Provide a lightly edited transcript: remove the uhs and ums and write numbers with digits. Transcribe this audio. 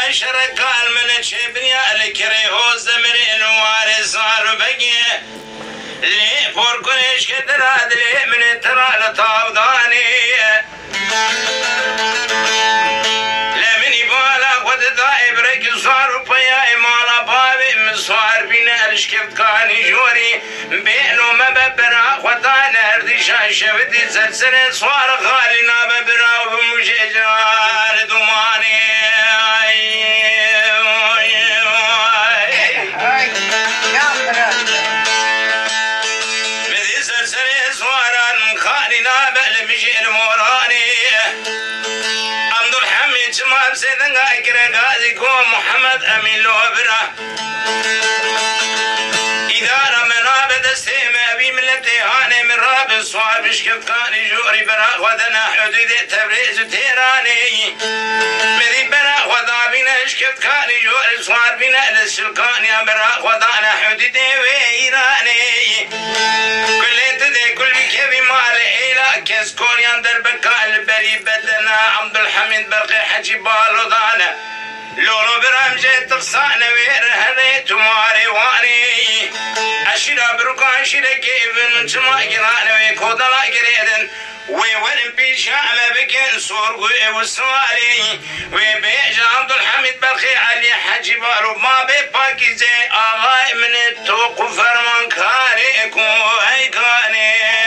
شركال من شبنيا الكري هو زمرين وارزار بقي لي فوركنش كدراد لي من ترى لطابداني لمن يبالا خد دايب رك صار بيا مالا بابي مصار بينا الشكفت كاني جوري بينو ما ببرا خدان هردي شاشفتي زلزلة صار خالينا ببرا وبمججال دماني بدي زلزلة صار خالينا بالمجي الموراني عبد الحميد شمال سيدنا قايكرا كو محمد امين لوبرا إدارة منابد السيم أبي ملتي هاني من راب الصواب شكف كاني جوري برا ودنا حدود تبريز تيراني مري برا وضابنا شكف كاني جوري صوار بنا للشلقان يا برا ودانا حدود ويراني كل تدي كل كيفي مالي إلا كسكون يندر بكا البري بدنا عبد الحميد برقي حجي بالو دانا لولو برامجة تفصانا وير هذي تماري واني أشيرا بروكا أشيرا كيفن جمع جرانا ويكودا لا جريدن ويورن بيشامة بكين صور وسوالي وبيج عبد الحميد برخي علي حجي بارو ما بيباكي زي آغاي من التوق فرمان كاريكو هاي كاني